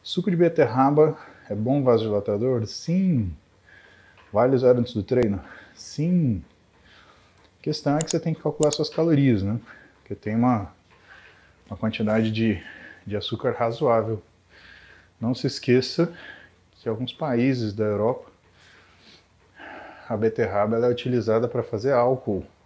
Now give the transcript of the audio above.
Suco de beterraba é bom vasodilatador? Sim. Vale usar antes do treino? Sim. A questão é que você tem que calcular suas calorias, né? Porque tem uma quantidade de açúcar razoável. Não se esqueça que em alguns países da Europa a beterraba ela é utilizada para fazer álcool.